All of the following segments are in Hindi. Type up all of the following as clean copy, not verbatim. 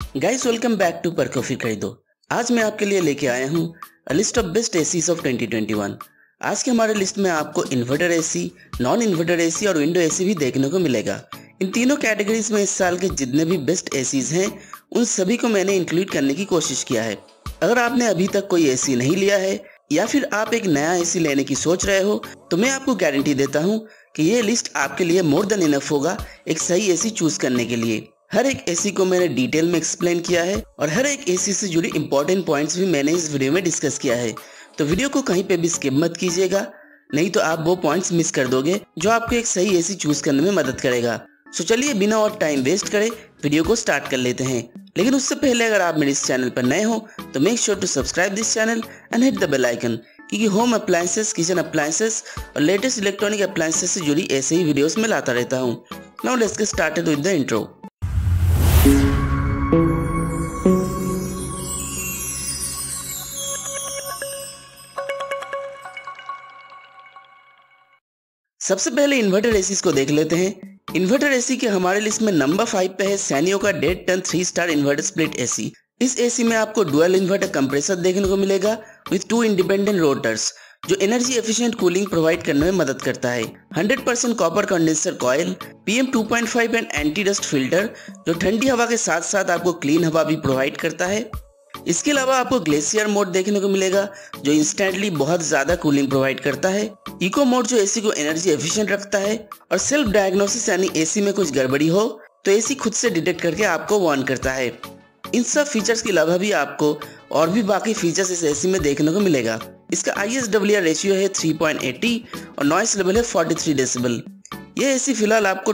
गाइस वेलकम बैक टू पर कॉफी खरीदो। आज मैं आपके लिए लेके आया हूँ a list of best ACs of 2021। आज के हमारे लिस्ट में आपको inverter AC, non inverter AC और विंडो एसी भी देखने को मिलेगा। इन तीनों कैटेगरीज में इस साल के जितने भी बेस्ट एसीज हैं उन सभी को मैंने इंक्लूड करने की कोशिश किया है। अगर आपने अभी तक कोई एसी नहीं लिया है या फिर आप एक नया एसी लेने की सोच रहे हो तो मैं आपको गारंटी देता हूँ कि ये लिस्ट आपके लिए मोर देन इनफ होगा एक सही एसी चूज करने के लिए। हर एक एसी को मैंने डिटेल में एक्सप्लेन किया है और हर एक एसी से जुड़ी इंपॉर्टेंट पॉइंट्स भी मैंने इस वीडियो में डिस्कस किया है, तो वीडियो को कहीं पे भी स्किप मत कीजिएगा, नहीं तो आप वो पॉइंट्स मिस कर दोगे जो आपको एक सही एसी चूज करने में मदद करेगा। सो चलिए बिना और टाइम वेस्ट करे वीडियो को स्टार्ट कर लेते हैं। लेकिन उससे पहले अगर आप मेरे इस चैनल पर नए हो तो make sure to subscribe this channel and hit the bell icon, क्योंकि होम अप्लायंसेस, किचन अप्लायंसेस और लेटेस्ट इलेक्ट्रॉनिक अप्लायंसेस से जुड़ी ऐसे ही वीडियोस में लाता रहता हूँ। Now let's get started with the intro. सबसे पहले इन्वर्टर एसीज को देख लेते हैं। इन्वर्टर एसी के हमारे लिस्ट में नंबर 5 पे है सैनियो का डेड ton 3 star inverter split AC. इस एसी में आपको डुअल इन्वर्टर कंप्रेसर देखने को मिलेगा विद 2 इंडिपेंडेंट रोटर्स जो एनर्जी एफिशिएंट कूलिंग प्रोवाइड करने में मदद करता है। 100% copper condenser coil, PM 2.5 and anti dust filter जो ठंडी हवा के साथ साथ आपको क्लीन हवा भी प्रोवाइड करता है। इसके अलावा आपको ग्लेशियर मोड देखने को मिलेगा जो इंस्टेंटली बहुत ज्यादा कूलिंग प्रोवाइड करता है। इको मोड जो एसी को एनर्जी एफिशिएंट रखता है और सेल्फ डायग्नोसिस यानी एसी में कुछ गड़बड़ी हो तो एसी खुद से डिटेक्ट करके आपको वार्न करता है। इन सब फीचर्स के अलावा भी आपको और भी बाकी फीचर्स इस एसी में देखने को मिलेगा। इसका ISWR रेशियो है 3.80 और नॉइस लेवल है 43 डेसिबल। ये एसी फिलहाल आपको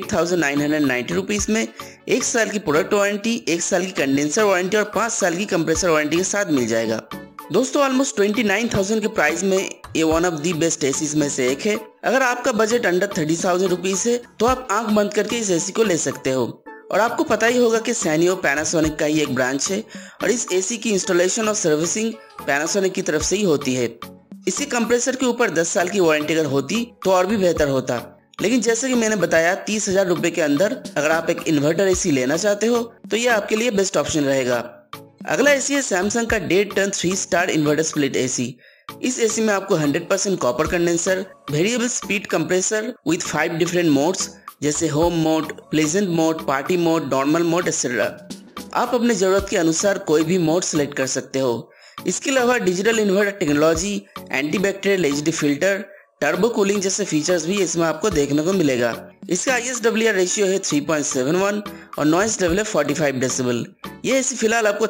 28,990 रुपीज में 1 साल की प्रोडक्ट वारंटी, 1 साल की कंडेंसर वारंटी और 5 साल की कंप्रेसर वारंटी के साथ मिल जाएगा। दोस्तों ऑलमोस्ट 29,000 के प्राइस में ये one of the best ACs में से एक है। अगर आपका बजट अंडर 30,000 रुपीज है तो आप आंख बंद करके इस एसी को ले सकते हो। और आपको पता ही होगा कि सैनियो पैनासोनिक का ही एक ब्रांच है और इस एसी की इंस्टॉलेशन और सर्विसिंग पैनासोनिक की तरफ से ही होती है। इसी कंप्रेसर के ऊपर 10 साल की वारंटी अगर होती तो और भी बेहतर होता, लेकिन जैसे कि मैंने बताया 30,000 रुपए के अंदर अगर आप एक इन्वर्टर एसी लेना चाहते हो तो ये आपके लिए बेस्ट ऑप्शन रहेगा। अगला एसी है सैमसंग का डेड ton 3 star inverter split AC. इस एसी में आपको 100% copper condenser, variable speed compressor with 5 different modes जैसे home mode, pleasant mode, party mode, normal mode etcetera. आप अपने जरूरत के अनुसार कोई भी मोड सिलेक्ट कर सकते हो। इसके अलावा digital inverter technology, anti bacterial HD filter, turbo cooling जैसे फीचर्स भी इसमें आपको देखने को मिलेगा। इसका ISWR रेशियो है 3.71 और नॉइस लेवल है 45 डेसिबल। ये एसी फिलहाल आपको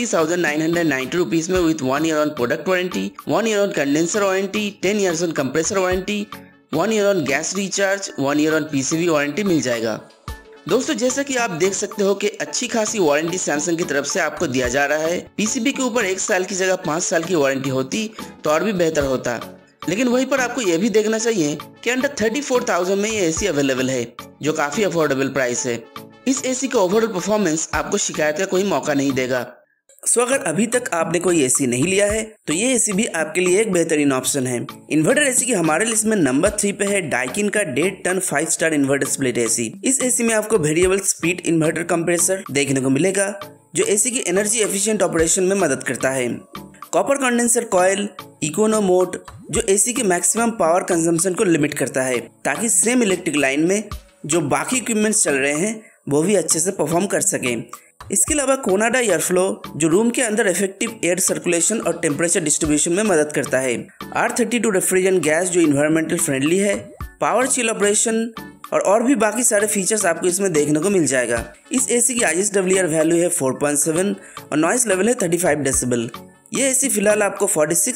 33,990 रुपीज में with 1 year on product warranty, 1 year on condenser warranty, 10 years on compressor warranty, 1 year on gas recharge, 1 year on PCB warranty मिल जाएगा। दोस्तों जैसा कि आप देख सकते हो कि अच्छी खासी वारंटी सैमसंग की तरफ से आपको दिया जा रहा है। PCB के ऊपर 1 साल की जगह 5 साल की वारंटी होती तो और भी बेहतर होता, लेकिन वहीं पर आपको यह भी देखना चाहिए कि अंडर 34,000 में ये एसी अवेलेबल है जो काफी अफोर्डेबल प्राइस है। इस एसी का ओवरऑल परफॉर्मेंस आपको शिकायत का कोई मौका नहीं देगा। सो अगर अभी तक आपने कोई एसी नहीं लिया है तो ये एसी भी आपके लिए एक बेहतरीन ऑप्शन है। इन्वर्टर एसी की हमारे लिस्ट में नंबर 3 पे है डाइकिन का डेड ton 5 star inverter split AC. इस एसी में आपको वेरिएबल स्पीड इन्वर्टर कंप्रेसर देखने को मिलेगा जो एसी की एनर्जी एफिशिएंट ऑपरेशन में मदद करता है। Copper condenser coil, econo mode जो एसी के मैक्सिमम पावर कंजम्पशन को लिमिट करता है ताकि सेम इलेक्ट्रिक लाइन में जो बाकी इक्विपमेंट्स चल रहे हैं वो भी अच्छे से परफॉर्म कर सकें। इसके अलावा कोनाडा एयरफ्लो जो रूम के अंदर इफेक्टिव एयर सर्कुलेशन और टेम्परेचर डिस्ट्रीब्यूशन में मदद करता है। R32 रेफ्रिजरेंट गैस जो इन्वायरमेंटल फ्रेंडली है, पावर चिल ऑपरेशन और भी बाकी सारे फीचर्स आपको इसमें देखने को मिल जाएगा। इस एसी की ISWR वैल्यू है 4.7 और नॉइस लेवल है 35 डेसिबल। ये एसी फिलहाल आपको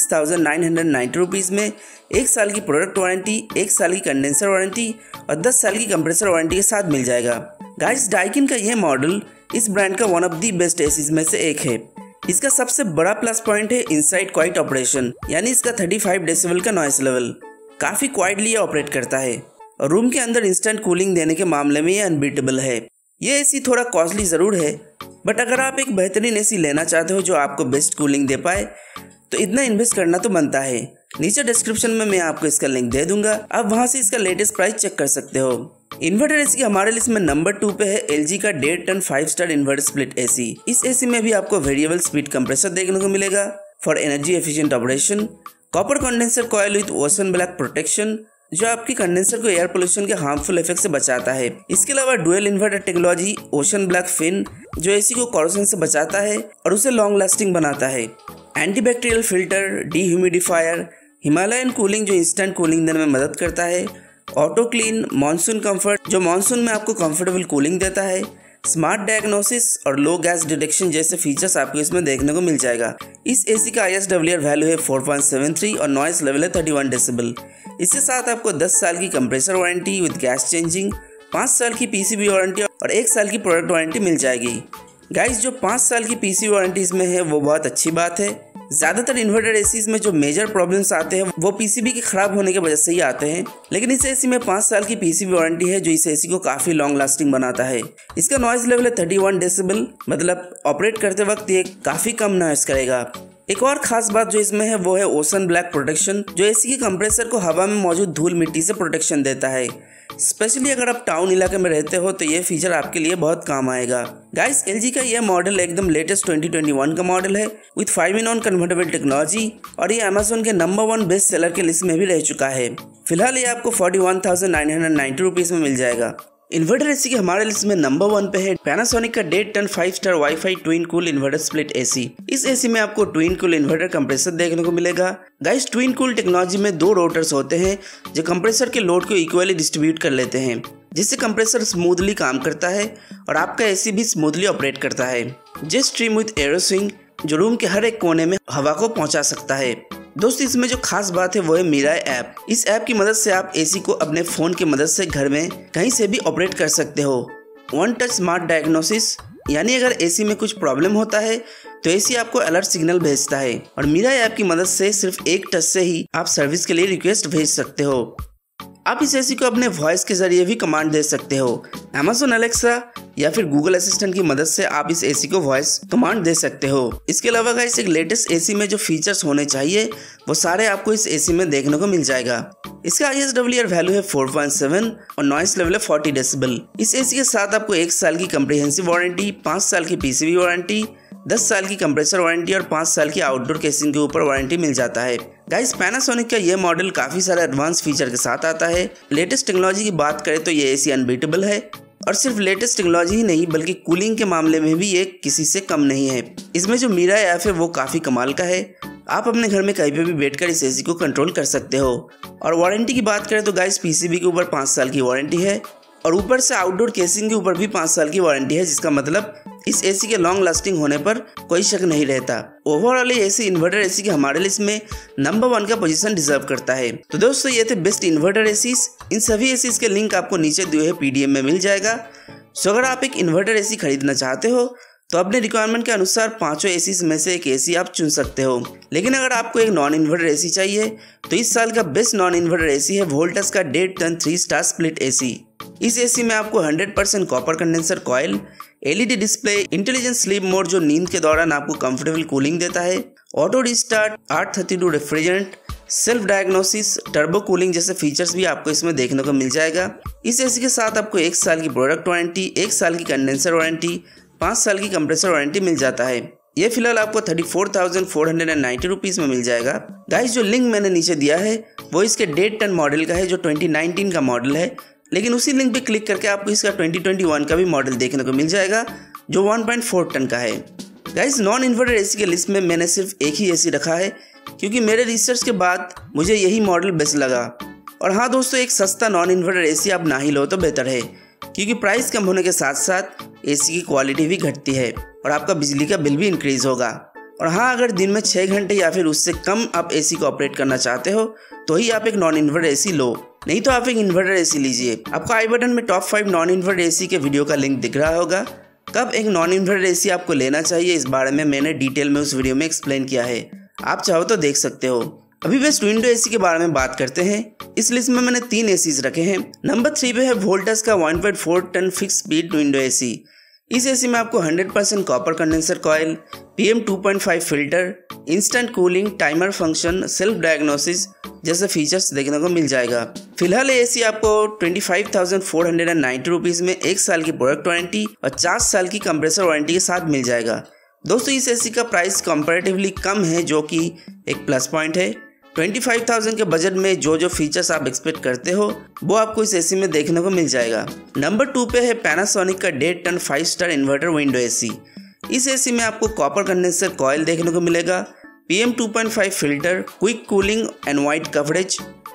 46,990 रुपीज में 1 साल की प्रोडक्ट वारंटी, 1 साल की कंडेंसर वारंटी और 10 साल की कंप्रेसर वारंटी के साथ मिल जाएगा। गाइस डाइकिन का यह मॉडल इस ब्रांड का one of the best ACs में से एक है। इसका सबसे बड़ा प्लस पॉइंट है इनसाइड क्वाइट ऑपरेशन, यानी इसका 35 डेसिबल का नॉइस लेवल काफी क्वाइटली ऑपरेट करता है और रूम के अंदर इंस्टेंट कूलिंग देने के मामले में ये अनबीटेबल है। ये एसी थोड़ा कॉस्टली जरूर है, बट अगर आप एक बेहतरीन एसी लेना चाहते हो जो आपको बेस्ट कूलिंग दे पाए तो इतना इन्वेस्ट करना तो बनता है। नीचे डिस्क्रिप्शन में मैं आपको इसका लिंक दे दूंगा, आप वहां से इसका लेटेस्ट प्राइस चेक कर सकते हो। इन्वर्टर एसी की हमारे लिस्ट में नंबर 2 पे है LG का 1.5 ton 5 star inverter split AC. इस एसी में भी आपको वेरिएबल स्पीड कंप्रेसर देखने को मिलेगा for energy efficient operation, copper condenser coil with ocean black protection जो आपकी कंडेंसर को एयर पोल्यूशन के हार्मफुल इफेक्ट से बचाता है। इसके अलावा dual inverter technology ocean black fin जो एसी को कॉरोजन से बचाता है और उसे लॉन्ग लास्टिंग बनाता है, antibacterial filter, dehumidifier, Himalayan cooling जो इंस्टेंट कूलिंग देने में मदद करता है, ऑटो क्लीन, मानसून कंफर्ट जो मानसून में आपको कंफर्टेबल कूलिंग देता है, स्मार्ट डायग्नोसिस और लो गैस डिटेक्शन जैसे फीचर्स आपको इसमें देखने को मिल जाएगा। इस एसी का ISWR वैल्यू है 4.73 और नॉइस लेवल है 31 डेसिबल। इसके साथ आपको 10 साल की compressor warranty with gas changing, 5 साल की PCB वारंटी और 1 साल की प्रोडक्ट वारंटी मिल जाएगी। गाइस जो 5 साल की PCB वारंटी इसमें है वो बहुत अच्छी बात है। ज़्यादातर इन्वर्टर एसीज में जो मेजर प्रॉब्लम्स आते हैं वो PCB के खराब होने की वजह से ही आते हैं, लेकिन इस एसी में 5 साल की PCB वारंटी है जो इस एसी को काफ़ी लॉन्ग लास्टिंग बनाता है। इसका नॉइस लेवल है 31 डेसिबल, मतलब ऑपरेट करते वक्त ये काफ़ी कम नॉइस करेगा। एक और खास बात जो इसमें है वो है ओशन ब्लैक प्रोटेक्शन जो एसी के कंप्रेसर को हवा में मौजूद धूल मिट्टी से प्रोटेक्शन देता है। स्पेशली अगर आप टाउन इलाके में रहते हो तो ये फीचर आपके लिए बहुत काम आएगा। गाइस LG का यह मॉडल एकदम लेटेस्ट 2021 का मॉडल है विथ 5-in-1 कन्वर्टेबल टेक्नोलॉजी और ये अमेजोन के नंबर 1 बेस्ट सेलर के लिस्ट में भी रह चुका है। फिलहाल ये आपको 41,990 रुपीज़ में मिल जाएगा। इन्वर्टर एसी के हमारे लिस्ट में नंबर 1 पे है पैनासोनिक का 1.5 ton 5 star wifi twin cool inverter split AC. इस एसी में आपको ट्विन कूल इन्वर्टर कंप्रेसर देखने को मिलेगा। गाइस ट्विन कूल टेक्नोलॉजी में 2 रोटर्स होते हैं जो कंप्रेसर के लोड को इक्वली डिस्ट्रीब्यूट कर लेते हैं, जिससे कंप्रेसर स्मूथली काम करता है और आपका एसी भी स्मूथली ऑपरेट करता है। जेट स्ट्रीम विद एरोस्विंग जो रूम के हर एक कोने में हवा को पहुंचा सकता है। दोस्तों इसमें जो खास बात है वो है मिराई ऐप। इस ऐप की मदद से आप एसी को अपने फ़ोन की मदद से घर में कहीं से भी ऑपरेट कर सकते हो। वन टच स्मार्ट डायग्नोसिस यानी अगर एसी में कुछ प्रॉब्लम होता है तो एसी आपको अलर्ट सिग्नल भेजता है और मिराई ऐप की मदद से सिर्फ एक टच से ही आप सर्विस के लिए रिक्वेस्ट भेज सकते हो। आप इस एसी को अपने वॉइस के जरिए भी कमांड दे सकते हो। Amazon Alexa या फिर गूगल असिस्टेंट की मदद से आप इस एसी को वॉइस कमांड दे सकते हो। इसके अलावा गाइस एक लेटेस्ट एसी में जो फीचर्स होने चाहिए वो सारे आपको इस एसी में देखने को मिल जाएगा। इसका ISWR वैल्यू है 4.7 और नॉइस लेवल है 40 डेसिबल। इस एसी के साथ आपको 1 साल की कम्प्रिहेंसिव वारंटी, 5 साल की PCB वारंटी, 10 साल की कंप्रेसर वारंटी और 5 साल की आउटडोर केसिंग के ऊपर वारंटी मिल जाता है। गाइस पैनासोनिक का ये मॉडल काफ़ी सारे एडवांस फीचर के साथ आता है। लेटेस्ट टेक्नोलॉजी की बात करें तो ये एसी अनबीटेबल है और सिर्फ लेटेस्ट टेक्नोलॉजी ही नहीं बल्कि कूलिंग के मामले में भी ये किसी से कम नहीं है। इसमें जो मिराई ऐप है वो काफ़ी कमाल का है। आप अपने घर में कहीं पे भी बैठकर इस एसी को कंट्रोल कर सकते हो। और वारंटी की बात करें तो गाइस PCB के ऊपर 5 साल की वारंटी है और ऊपर से आउटडोर केसिंग के ऊपर भी 5 साल की वारंटी है, जिसका मतलब इस एसी के लॉन्ग लास्टिंग होने पर कोई शक नहीं रहता। ओवरऑल ये एसी इन्वर्टर एसी के हमारे लिस्ट में नंबर 1 का पोजीशन डिजर्व करता है। तो दोस्तों ये थे बेस्ट इन्वर्टर एसीज। इन सभी एसीज के लिंक आपको नीचे दिए हुए PDF में मिल जाएगा। सो अगर आप एक इन्वर्टर एसी खरीदना चाहते हो तो अपने रिक्वायरमेंट के अनुसार 5 एसीज में से एक एसी आप चुन सकते हो। लेकिन अगर आपको एक नॉन इन्वर्टर एसी चाहिए तो इस साल का बेस्ट नॉन इन्वर्टर एसी है वोल्टस का 1.5 टन 3 स्टार स्प्लिट एसी। इस एसी में आपको 100% copper condenser coil, LED display, intelligent sleep mode जो नींद के दौरान आपको कंफर्टेबल कूलिंग देता है, auto restart, 832 refrigerant, self diagnosis, turbo cooling जैसे फीचर्स भी आपको इसमें देखने को मिल जाएगा। इस एसी के साथ आपको 1 साल की प्रोडक्ट वारंटी, 1 साल की कंडेंसर वारंटी, 5 साल की कंप्रेसर वारंटी मिल जाता है। ये फिलहाल आपको 34,490 रुपीज़ में मिल जाएगा। गाइस जो लिंक मैंने नीचे दिया है वो इसके 1.5 टन मॉडल का है जो 2019 का मॉडल है, लेकिन उसी लिंक पे क्लिक करके आपको इसका 2021 का भी मॉडल देखने को मिल जाएगा जो 1.4 टन का है। गाइस नॉन इन्वर्टर एसी के लिस्ट में मैंने सिर्फ एक ही एसी रखा है क्योंकि मेरे रिसर्च के बाद मुझे यही मॉडल बेस्ट लगा। और हाँ दोस्तों, एक सस्ता नॉन इन्वर्टर एसी आप ना ही लो तो बेहतर है क्योंकि प्राइस कम होने के साथ साथ एसी की क्वालिटी भी घटती है और आपका बिजली का बिल भी इंक्रीज होगा। और हाँ, अगर दिन में 6 घंटे या फिर उससे कम आप एसी को ऑपरेट करना चाहते हो तो ही आप एक नॉन इन्वर्टर एसी लो, नहीं तो आप एक इन्वर्टर एसी लीजिए। आपको आई बटन में टॉप 5 नॉन इन्वर्टर एसी के वीडियो का लिंक दिख रहा होगा। कब एक नॉन इन्वर्टर एसी आपको लेना चाहिए इस बारे में मैंने डिटेल में उस वीडियो में एक्सप्लेन किया है, आप चाहो तो देख सकते हो। अभी बेस्ट विंडो एसी के बारे में बात करते हैं। इस लिस्ट में मैंने 3 एसीज रखे हैं। नंबर 3 पे है वोल्टस का 1.4 ton fix speed window AC. इस एसी में आपको 100% copper condenser coil, PM 2.5 filter, instant cooling, timer function, self diagnosis जैसे फीचर्स देखने को मिल जाएगा। फिलहाल ये एसी आपको 25,490 रुपीज़ में 1 साल की प्रोडक्ट वारंटी और 4 साल की कंप्रेसर वारंटी के साथ मिल जाएगा। दोस्तों इस एसी का प्राइस कंपैरेटिवली कम है, जो कि एक प्लस पॉइंट है। 25,000 के बजट में जो फीचर्स आप एक्सपेक्ट करते हो वो आपको इस एसी में देखने को मिल जाएगा। नंबर 2 पे है पैनासोनिक का 1.5 ton 5 star inverter window AC. इस एसी में आपको कॉपर कंडेंसर कॉइल देखने को मिलेगा, PM 2.5 filter, quick cooling and wide coverage,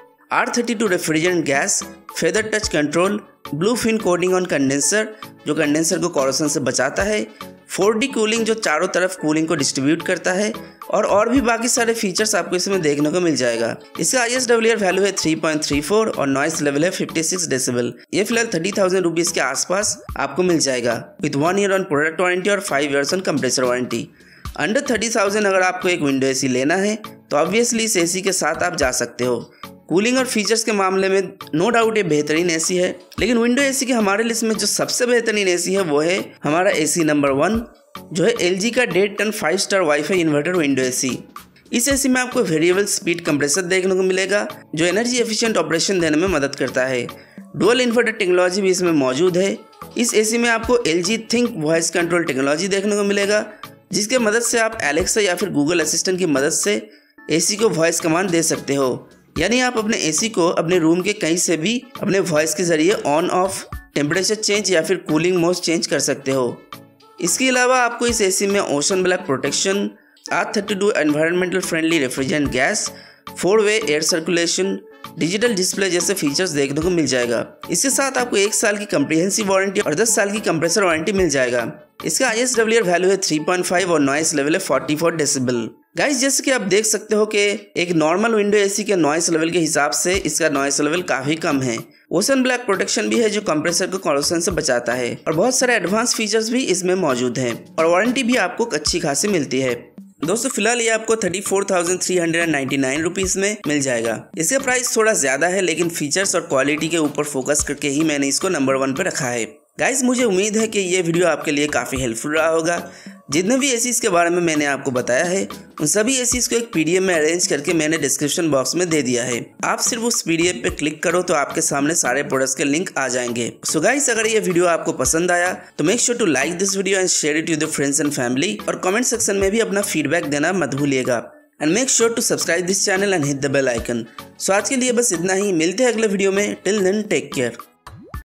R32 refrigerant gas, feather touch control, blue fin coating on condenser जो कंडेंसर को कोरोजन से बचाता है, 4D कूलिंग जो चारों तरफ कूलिंग को डिस्ट्रीब्यूट करता है और भी बाकी सारे फीचर्स आपको इसमें देखने को मिल जाएगा। इसका ISWR वैल्यू है 3.34 और नॉइस लेवल है 56 डेसिबल। ये फिलहाल 30,000 रुपीज़ के आसपास आपको मिल जाएगा with 1 year on product warranty और 5 years on compressor warranty. Under 30,000 अगर आपको एक विंडो एसी लेना है तो ऑब्वियसली इस एसी के साथ आप जा सकते हो। कूलिंग और फीचर्स के मामले में नो डाउट ये बेहतरीन एसी है, लेकिन विंडो एसी के हमारे लिस्ट में जो सबसे बेहतरीन एसी है वो है हमारा एसी नंबर 1 जो है LG का 1.5 ton 5 star wifi inverter window AC. इस एसी में आपको वेरिएबल स्पीड कंप्रेसर देखने को मिलेगा जो एनर्जी एफिशिएंट ऑपरेशन देने में मदद करता है। डुअल इन्वर्टर टेक्नोलॉजी भी इसमें मौजूद है। इस एसी में आपको LG think voice control technology देखने को मिलेगा, जिसके मदद से आप एलेक्सा या फिर गूगल असिस्टेंट की मदद से एसी को वॉइस कमांड दे सकते हो। यानी आप अपने एसी को अपने रूम के कहीं से भी अपने वॉइस के जरिए ऑन ऑफ, टेम्परेचर चेंज या फिर कूलिंग मोड चेंज कर सकते हो। इसके अलावा आपको इस एसी में ocean black protection, R32 environmental friendly refrigerant gas, 4-वे एयर सर्कुलेशन, डिजिटल डिस्प्ले जैसे फीचर्स देखने को मिल जाएगा। इसके साथ आपको 1 साल की कम्प्रिहेंसिव वारंटी और 10 साल की कंप्रेसर वारंटी मिल जाएगा। इसका ISWR वैल्यू है 3.5 और नॉइस लेवल है 44 डेसिबल। गाइस जैसे कि आप देख सकते हो कि एक नॉर्मल विंडो एसी के नॉइस लेवल के हिसाब से इसका नॉइस लेवल काफी कम है। ओशन ब्लैक प्रोटेक्शन भी है जो कंप्रेसर को कोरोजन से बचाता है और बहुत सारे एडवांस फीचर्स भी इसमें मौजूद हैं और वारंटी भी आपको अच्छी खासी मिलती है। दोस्तों फिलहाल ये आपको 34,399 रुपीज़ में मिल जाएगा। इसका प्राइस थोड़ा ज्यादा है, लेकिन फीचर्स और क्वालिटी के ऊपर फोकस करके ही मैंने इसको नंबर 1 पे रखा है। गाइस मुझे उम्मीद है कि ये वीडियो आपके लिए काफ़ी हेल्पफुल रहा होगा। जितने भी एसीज के बारे में मैंने आपको बताया है उन सभी एसीज को एक PDF में अरेंज करके मैंने डिस्क्रिप्शन बॉक्स में दे दिया है। आप सिर्फ उस PDF पे क्लिक करो तो आपके सामने सारे प्रोडक्ट्स के लिंक आ जाएंगे। सो गाइस अगर ये वीडियो आपको पसंद आया तो make sure to like this video and share it with friends and family, और कमेंट सेक्शन में भी अपना फीडबैक देना मत भूलिएगा। And make sure to subscribe this channel and hit the bell icon. So आज के लिए बस इतना ही, मिलते हैं अगले वीडियो में। Till then take care.